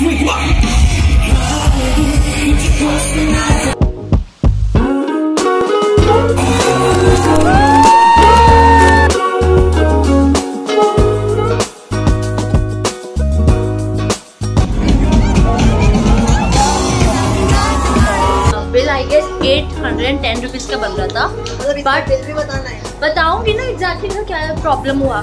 Bill I guess 810 rupees का बन रहा था, बट बिल भी बताना है, बताऊंगी ना एग्जैक्टली क्या प्रॉब्लम हुआ।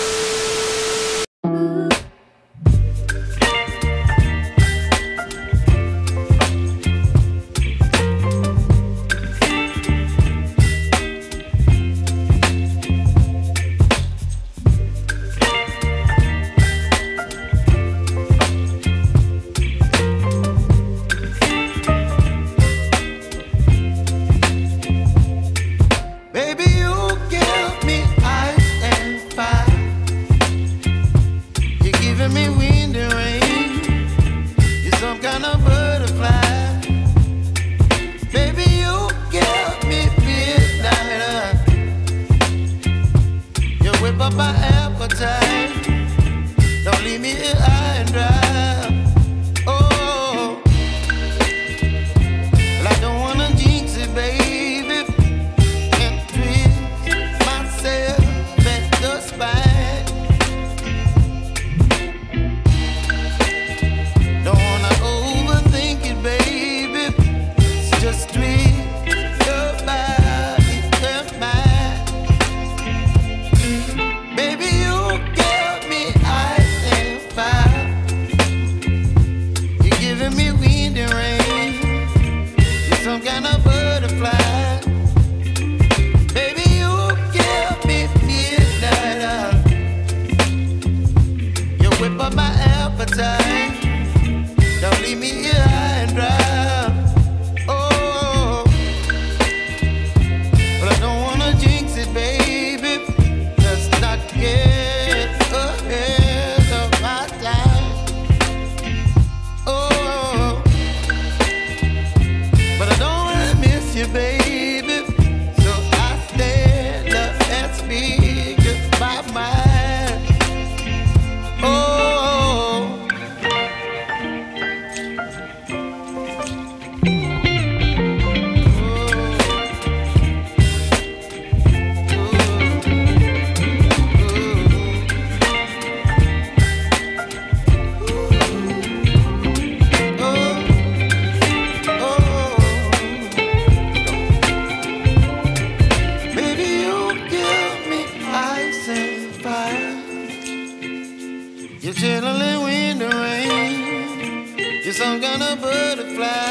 some kind of butterfly.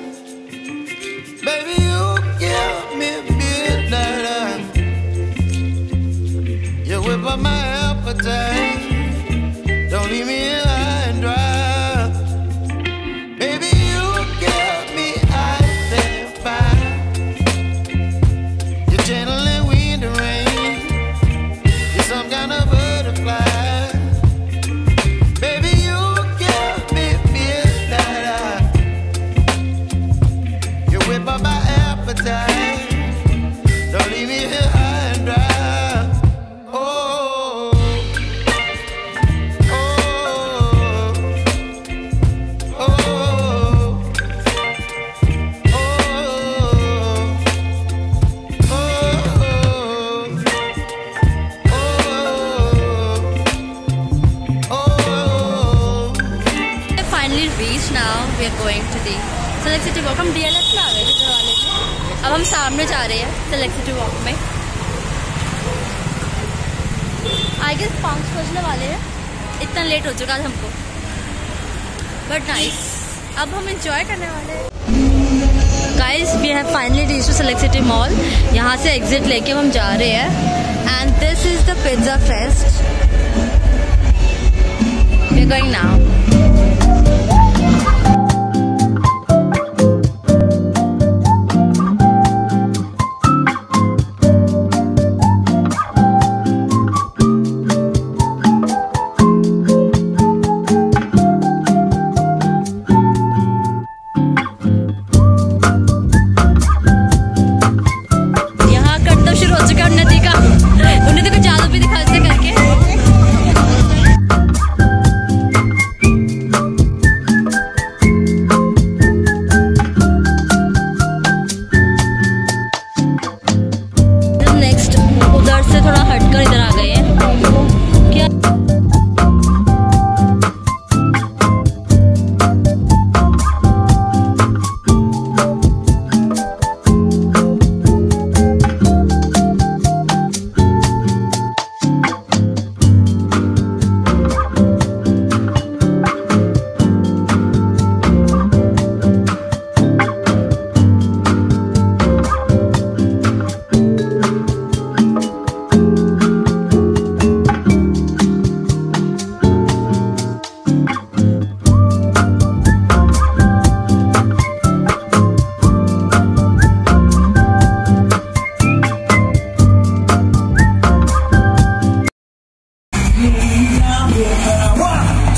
Baby, you give me midnight. You whip up my appetite. Don't leave me high and dry. Baby, you give me ice and fire. You're gentle and wind and rain. You're some kind of butterfly. Don't leave me here high and dry. Oh, oh, oh, Finally reached now. We are going to the Select City Walk. हम DLF में आ गए थे करवाने में. अब हम सामने जा रहे हैं सेलेक्ट सिटी वॉक में. आई गेस 5 बजने वाले हैं. इतना लेट हो चुका है हमको, बट नाइस. अब हम एंजॉय करने वाले हैं. Guys, we have finally reached to select city mall. यहाँ से एग्जिट लेके हम जा रहे हैं. And this is the pizza fest. We are going now.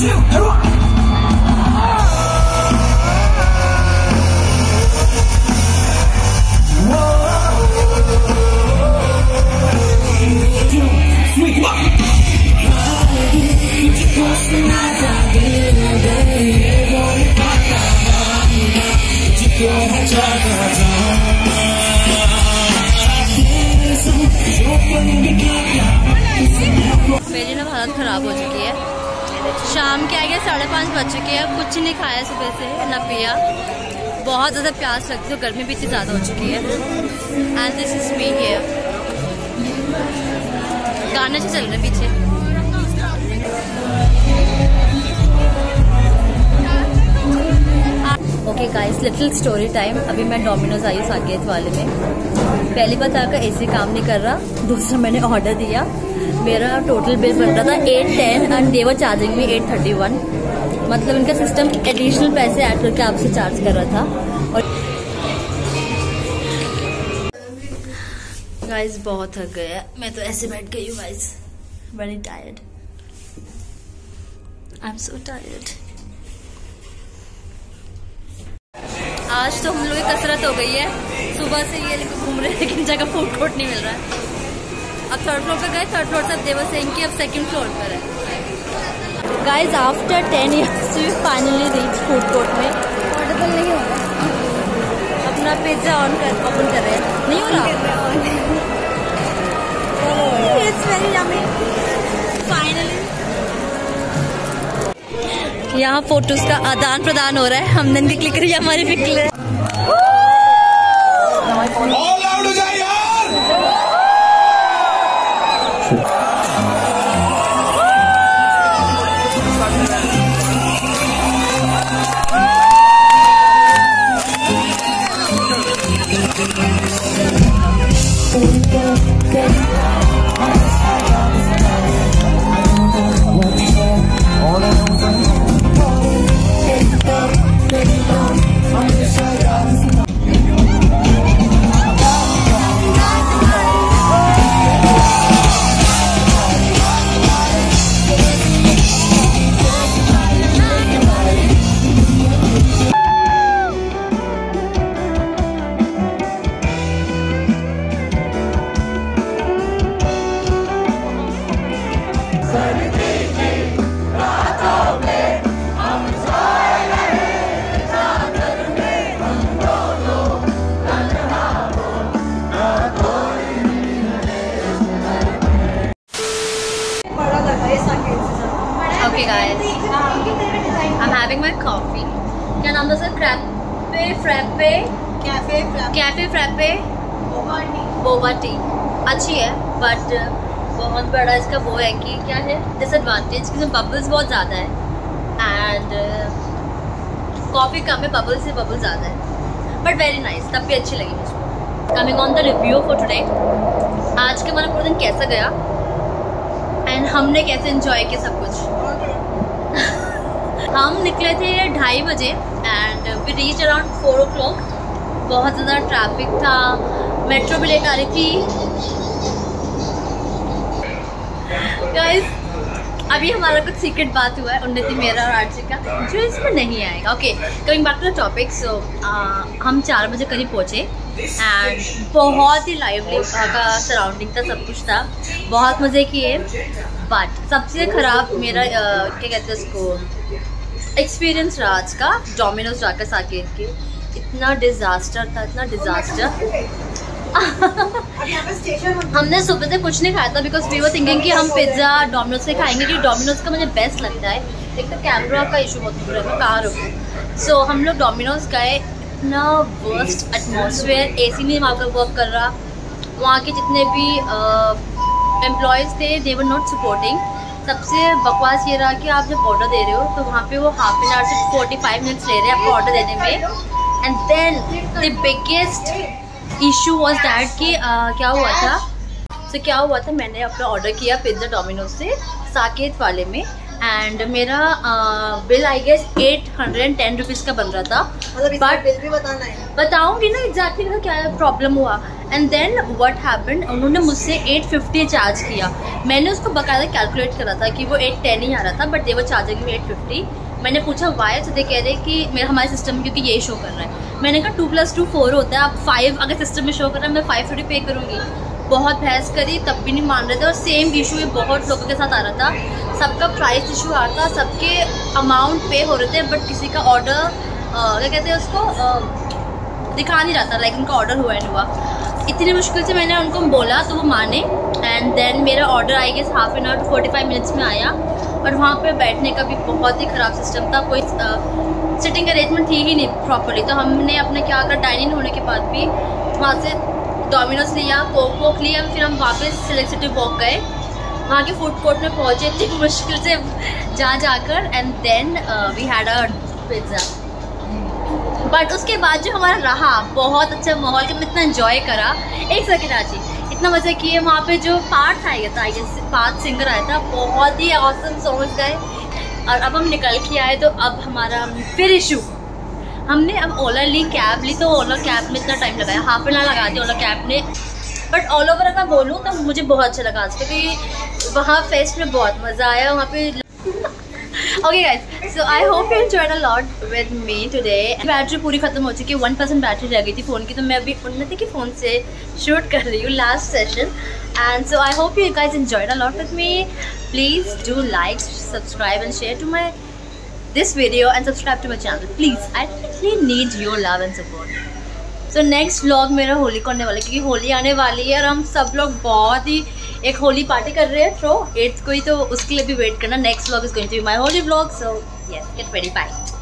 मेरी ना हालत खराब हो चुकी है। शाम के आगे 5:30 बज चुके हैं, कुछ नहीं खाया सुबह से ना पिया। बहुत ज़्यादा प्यास लगती है, गर्मी भी इतनी ज़्यादा हो चुकी है। And this is me here. गाने से चल रहे पीछे। Okay guys, little story time. अभी मैं डोमिनोज आई साकेत वाले में। पहली बात आकर एसी काम नहीं कर रहा, दूसरा मैंने ऑर्डर दिया। मेरा टोटल बिल बन रहा था 810 एंड दे वर चार्जिंग मी 831। मतलब इनका सिस्टम एडिशनल पैसे ऐड करके आपसे चार्ज कर रहा था। और गाइस बहुत थक गया, मैं तो ऐसे बैठ गई हूँ guys, very tired. I am so tired. आज तो हम लोग की कसरत हो गई है। सुबह से ये लेकर घूम रहे हैं, लेकिन जगह फूड कोर्ट नहीं मिल रहा है। अब थर्ड फ्लोर पे गए, थर्ड फ्लोर से अब देवर सिंह की अब सेकंड फ्लोर पर है। Guys after 10 years we finally reach food court में। ऑर्डर नहीं हो रहा, अपना पिज्जा ओपन कर रहे हैं, नहीं हो रहा। It's very yummy finally. यहाँ फोटोज का आदान प्रदान हो रहा है। हमने इनकी क्लिक करी, हमारी भी click. Okay guys, I'm having my coffee. क्या नाम था sir? Cafe frappe boba tea. अच्छी है बट बहुत बड़ा इसका वो है कि क्या है डिसएडवांटेज, कि बबल्स बहुत ज़्यादा है एंड कॉफ़ी कम है, बबल्स से बबल्स ज़्यादा है, बट वेरी नाइस, तब भी अच्छी लगी मुझको। Coming on the review for today, आज का हमारा पूरा दिन कैसा गया एंड हमने कैसे एंजॉय किया सब कुछ। हम निकले थे 2:30 बजे and we reach around 4 o'clock। बहुत ज़्यादा ट्रैफिक था, मेट्रो भी लेट आ रही थी। गाइस अभी हमारा कुछ सीक्रेट बात हुआ है उन्नति मेरा और आरजे का, जो इसमें नहीं आएगा। Okay, coming back to the topic. So हम 4 बजे करीब पहुँचे एंड बहुत ही लाइवली का सराउंडिंग था, सब कुछ था, बहुत मज़े किए। बट सबसे ख़राब मेरा क्या कहते हैं उसको एक्सपीरियंस रहा आज का डोमिनोज जाकर साकेत के। इतना डिज़ास्टर था, इतना डिज़ास्टर। हमने सुबह से कुछ नहीं खाया था बिकॉज वी वर थिंकिंग कि हम पिज़्ज़ा डोमिनोज से खाएंगे, क्योंकि डोमिनोज का मुझे बेस्ट लगता है। एक तो कैमरा का इशू बहुत बुरा है, मैं कहाँ रुकूँ। सो हम लोग डोमिनोज गए, इतना वर्स्ट एटमॉस्फेयर, AC नहीं वहाँ का वर्क कर रहा, वहाँ के जितने भी एम्प्लॉयज़ थे दे वर नॉट सपोर्टिंग। सबसे बकवास ये रहा कि आप जब ऑर्डर दे रहे हो तो वहाँ पे वो ½ an hour से 45 minutes ले रहे हैं आपको ऑर्डर देने में। And then the biggest issue was that कि क्या हुआ था, क्या हुआ था मैंने अपना ऑर्डर किया पिज़्ज़ा डोमिनोज से साकेत वाले में एंड मेरा बिल आई गेस 810 रुपीज़ का बन रहा था। बट बिल भी बताना है, बताऊँगी ना एग्जैक्टली क्या प्रॉब्लम हुआ। एंड देन व्हाट हैपेंड, उन्होंने मुझसे 850 चार्ज किया। मैंने उसको बकायदा कैलकुलेट करा था कि वो 810 ही आ रहा था, बट दे वर चार्जिंग में 850। मैंने पूछा वाई, तो दे कह रहे कि मेरा हमारे सिस्टम में क्योंकि यही शो कर रहा है। मैंने कहा 2 + 2 4 होता है, अब 5 अगर सिस्टम में शो कर रहा है मैं 550 पे करूँगी। बहुत बहस करी, तब भी नहीं मान रहे थे। और सेम इशू ये बहुत लोगों के साथ आ रहा था, सबका प्राइस इशू आ रहा था, सबके अमाउंट पे हो रहे थे, बट किसी का ऑर्डर क्या कहते हैं उसको दिखा नहीं रहा था, लाइक उनका ऑर्डर हुआ नहीं हुआ। इतनी मुश्किल से मैंने उनको बोला तो वो माने, एंड देन मेरा order I guess half an hour to 45 minutes में आया। और वहाँ पे बैठने का भी बहुत ही ख़राब सिस्टम था, कोई सिटिंग अरेंजमेंट थी ही नहीं प्रॉपर्ली। तो हमने अपने क्या करा, डाइनिंग होने के बाद भी वहाँ से डोमिनोज लिया, कोक वोक लिया, फिर हम वापस सिलेक्ट सिटी वॉक गए, वहाँ के फूड कोर्ट में पहुँचे इतनी मुश्किल से जाकर, and then we had a pizza. But उसके बाद जो हमारा रहा बहुत अच्छा माहौल के, मैं इतना एंजॉय करा। एक सेकेंड आजी, इतना मज़ा किए वहाँ पे। जो पार्थ आया था, पार्थ सिंगर आया था, बहुत ही ऑसम सॉन्ग्स गाए। और अब हम निकल के आए तो अब हमारा फिर इशू, हमने अब ओला ली, कैब ली, तो ओला कैब में इतना टाइम लगाया, हाफ एन आवर लगा दिया ओला कैब ने। बट ऑल ओवर अगर बोलूँ तो मुझे बहुत अच्छा लगा आज, क्योंकि वहाँ फेस्ट में बहुत मज़ा आया वहाँ पे। Okay guys, so I hope you enjoyed a lot with me today. Battery पूरी खत्म हो चुकी है, 1% बैटरी रह गई थी फ़ोन की, तो मैं अभी उन्नति के फ़ोन से शूट कर रही हूँ last session. And so I hope you guys enjoyed a lot with me. Please do like, subscribe and share to my this video and subscribe to my channel please. I really need your love and support. So next vlog मेरा होली को आने वाला है, क्योंकि होली आने वाली है और हम सब लोग बहुत ही एक होली पार्टी कर रहे हैं, तो 8th को ही, तो उसके लिए भी वेट करना। Next vlog is going to be my holy vlog, so yes, get ready, bye.